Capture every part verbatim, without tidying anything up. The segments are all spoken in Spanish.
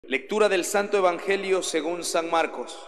Lectura del Santo Evangelio según San Marcos.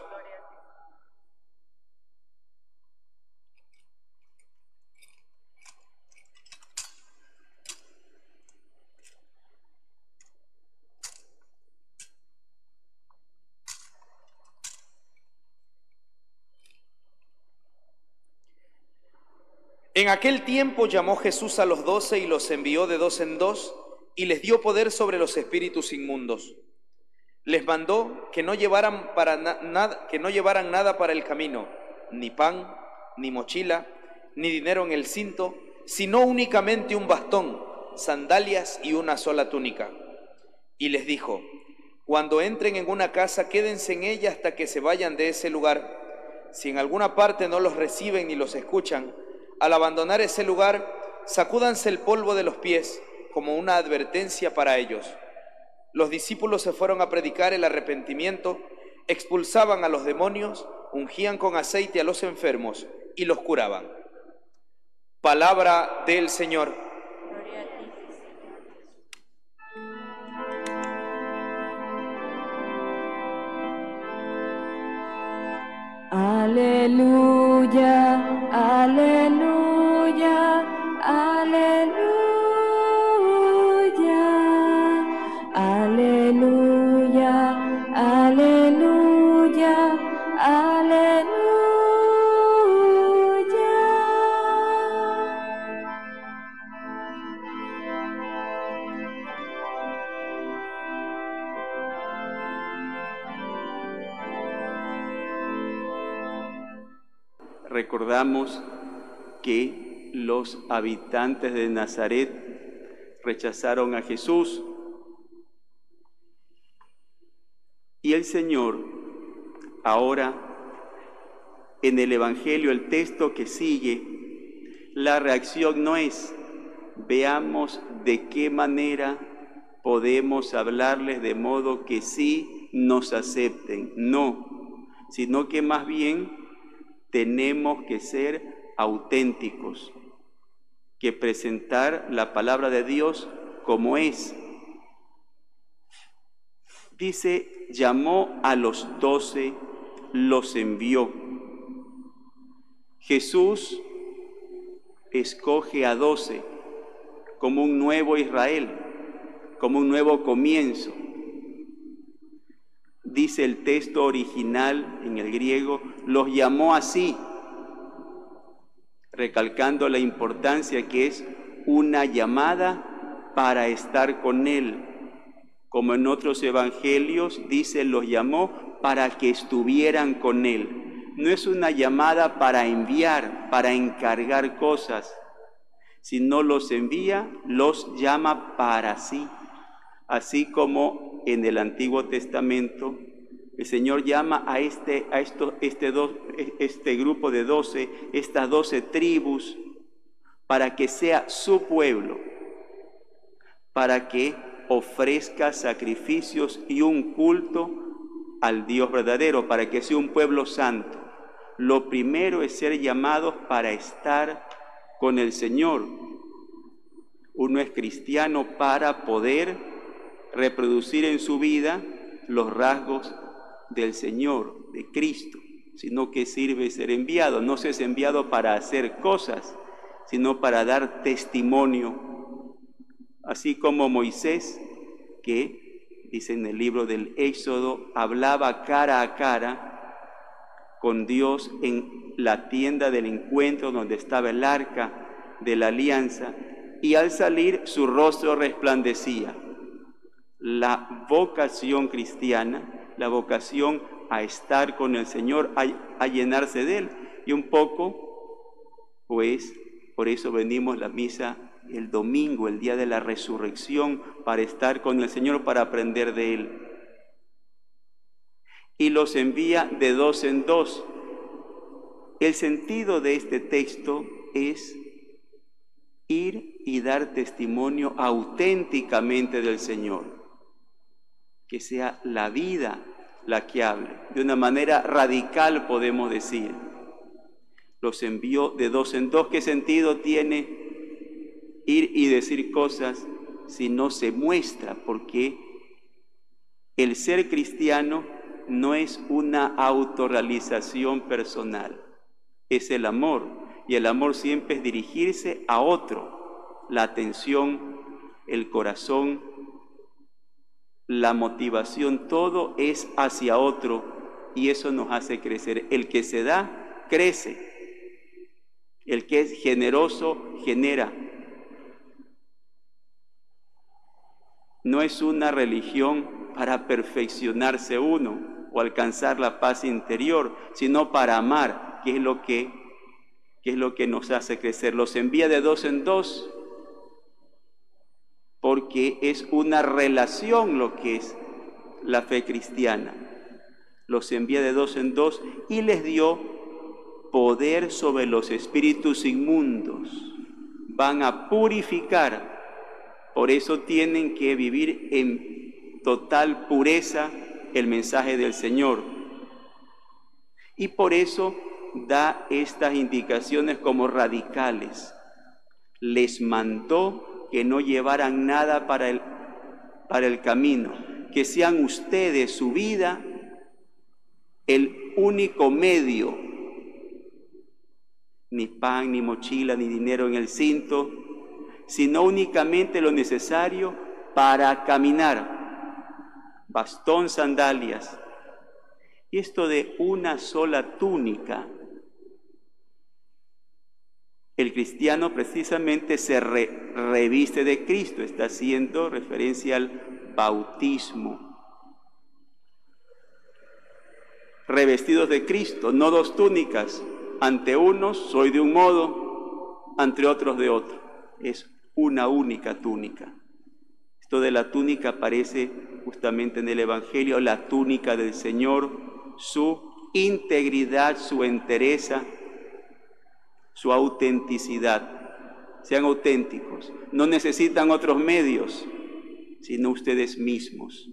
En aquel tiempo llamó Jesús a los doce y los envió de dos en dos y les dio poder sobre los espíritus inmundos. Les mandó que no llevaran, para na nada, que no llevaran nada para el camino, ni pan, ni mochila, ni dinero en el cinto, sino únicamente un bastón, sandalias y una sola túnica. Y les dijo: cuando entren en una casa, quédense en ella hasta que se vayan de ese lugar. Si en alguna parte no los reciben ni los escuchan, al abandonar ese lugar, sacúdanse el polvo de los pies como una advertencia para ellos. Los discípulos se fueron a predicar el arrepentimiento, expulsaban a los demonios, ungían con aceite a los enfermos y los curaban. Palabra del Señor. Gloria a ti, Señor. Aleluya, aleluya, aleluya, aleluya, aleluya, aleluya. Recordamos que los habitantes de Nazaret rechazaron a Jesús y el Señor, ahora en el Evangelio, el texto que sigue, la reacción no es: veamos de qué manera podemos hablarles de modo que sí nos acepten. No, sino que más bien tenemos que ser auténticos, que presentar la palabra de Dios como es. Dice, llamó a los doce, los envió. Jesús escoge a doce como un nuevo Israel, como un nuevo comienzo. Dice el texto original en el griego, los llamó así, recalcando la importancia que es una llamada para estar con Él. Como en otros evangelios dice, los llamó para que estuvieran con Él. No es una llamada para enviar, para encargar cosas, sino los envía, los llama para sí. Así como en el Antiguo Testamento el Señor llama a este, a esto, este, do, este grupo de doce, estas doce tribus, para que sea su pueblo, para que ofrezca sacrificios y un culto al Dios verdadero, para que sea un pueblo santo. Lo primero es ser llamados para estar con el Señor. Uno es cristiano para poder reproducir en su vida los rasgos del Señor, de Cristo, sino que sirve ser enviado. No se es enviado para hacer cosas, sino para dar testimonio. Así como Moisés, que dice en el libro del Éxodo, hablaba cara a cara con Dios en la tienda del encuentro donde estaba el arca de la alianza, y al salir su rostro resplandecía. La vocación cristiana, la vocación a estar con el Señor, a, a llenarse de Él. Y un poco, pues, por eso venimos a la misa el domingo, el día de la resurrección, para estar con el Señor, para aprender de Él. Y los envía de dos en dos. El sentido de este texto es ir y dar testimonio auténticamente del Señor. Que sea la vida la que hable. De una manera radical podemos decir. Los envió de dos en dos. ¿Qué sentido tiene ir y decir cosas si no se muestra? Porque El ser cristiano no es una autorrealización personal, es el amor, y el amor siempre es dirigirse a otro. La atención, el corazón, la motivación, todo es hacia otro, y eso nos hace crecer. El que se da, crece. El que es generoso, genera. No es una religión para perfeccionarse uno o alcanzar la paz interior, sino para amar, que es lo que, que es lo que nos hace crecer. Los envía de dos en dos, porque es una relación lo que es la fe cristiana. Los envía de dos en dos y les dio poder sobre los espíritus inmundos. Van a purificar. Por eso tienen que vivir en total pureza el mensaje del Señor. Y por eso da estas indicaciones como radicales. Les mandó que no llevaran nada para el, para el camino, que sean ustedes, su vida, el único medio. Ni pan, ni mochila, ni dinero en el cinto, sino únicamente lo necesario para caminar. Bastón, sandalias. Y esto de una sola túnica. El cristiano precisamente se re, reviste de Cristo, está haciendo referencia al bautismo. Revestidos de Cristo, no dos túnicas. Ante unos soy de un modo, ante otros de otro. Es una única túnica. Esto de la túnica aparece justamente en el Evangelio, la túnica del Señor, su integridad, su entereza, su autenticidad. Sean auténticos, no necesitan otros medios, sino ustedes mismos.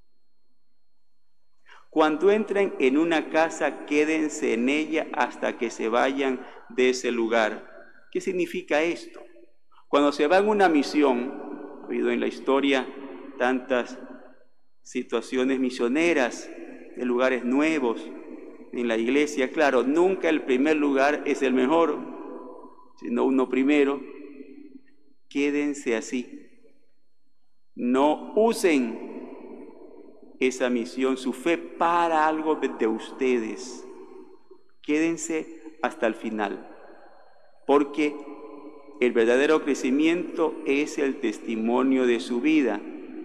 Cuando entren en una casa, quédense en ella hasta que se vayan de ese lugar. ¿Qué significa esto? Cuando se va en una misión, ha habido en la historia tantas situaciones misioneras de lugares nuevos en la iglesia. Claro, nunca el primer lugar es el mejor, sino uno primero. Quédense así. No usen esa misión, su fe, para algo de ustedes. Quédense hasta el final, porque el verdadero crecimiento es el testimonio de su vida.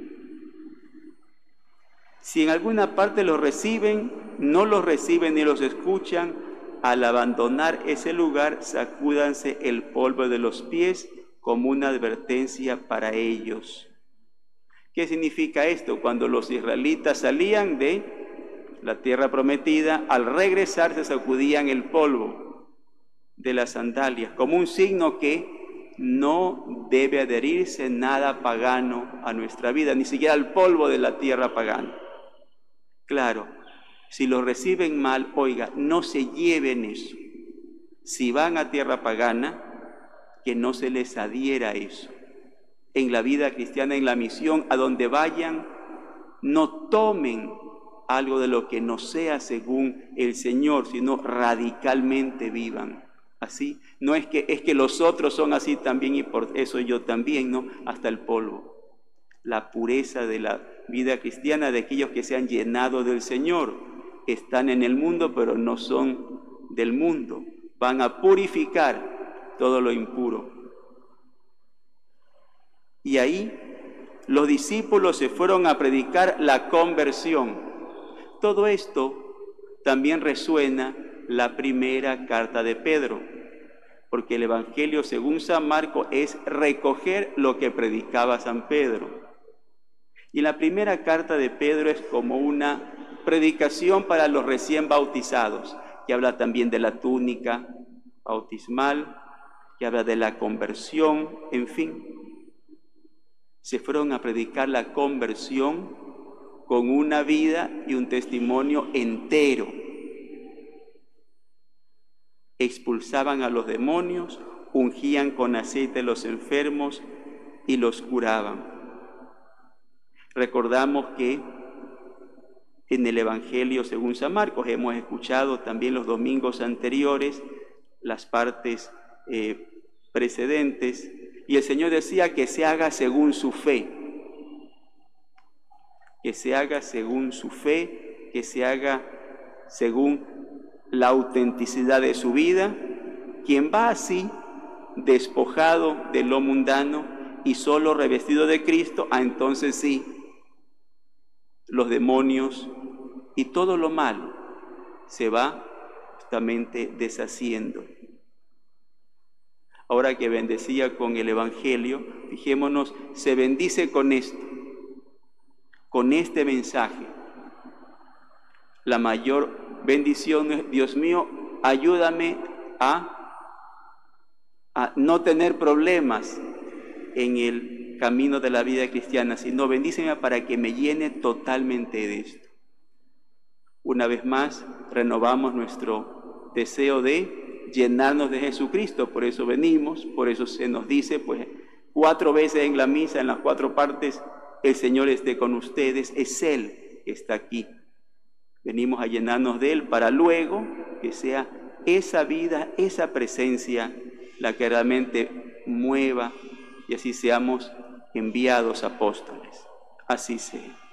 Si en alguna parte los reciben, no los reciben ni los escuchan, al abandonar ese lugar, sacúdanse el polvo de los pies como una advertencia para ellos. ¿Qué significa esto? Cuando los israelitas salían de la tierra prometida, al regresar se sacudían el polvo de las sandalias, como un signo que no debe adherirse nada pagano a nuestra vida, ni siquiera el polvo de la tierra pagana. Claro, si lo reciben mal, oiga, no se lleven eso. Si van a tierra pagana, que no se les adhiera eso. En la vida cristiana, en la misión, a donde vayan, no tomen algo de lo que no sea según el Señor, sino radicalmente vivan así. No es que, es que los otros son así también y por eso yo también, no, hasta el polvo. La pureza de la vida cristiana de aquellos que se han llenado del Señor, están en el mundo pero no son del mundo, van a purificar todo lo impuro. Y ahí los discípulos se fueron a predicar la conversión. Todo esto también resuena la primera carta de Pedro, porque el Evangelio según San Marcos es recoger lo que predicaba San Pedro. Y la primera carta de Pedro es como una predicación para los recién bautizados, que habla también de la túnica bautismal, que habla de la conversión, en fin. Se fueron a predicar la conversión con una vida y un testimonio entero. Expulsaban a los demonios, ungían con aceite a los enfermos y los curaban. Recordamos que en el Evangelio según San Marcos. Hemos escuchado también los domingos anteriores las partes eh, precedentes, y el Señor decía que se haga según su fe, que se haga según su fe, que se haga según la autenticidad de su vida. Quien va así, despojado de lo mundano y solo revestido de Cristo, ah, entonces sí, los demonios y todo lo malo se va justamente deshaciendo. Ahora que bendecía con el Evangelio, fijémonos, se bendice con esto, con este mensaje. La mayor bendición es: Dios mío, ayúdame a, a no tener problemas en el camino de la vida cristiana, sino bendíceme para que me llene totalmente de esto. Una vez más, renovamos nuestro deseo de llenarnos de Jesucristo. Por eso venimos, por eso se nos dice, pues, cuatro veces en la misa, en las cuatro partes: el Señor esté con ustedes. Es Él que está aquí. Venimos a llenarnos de Él para luego que sea esa vida, esa presencia, la que realmente mueva y así seamos enviados apóstoles. Así sea.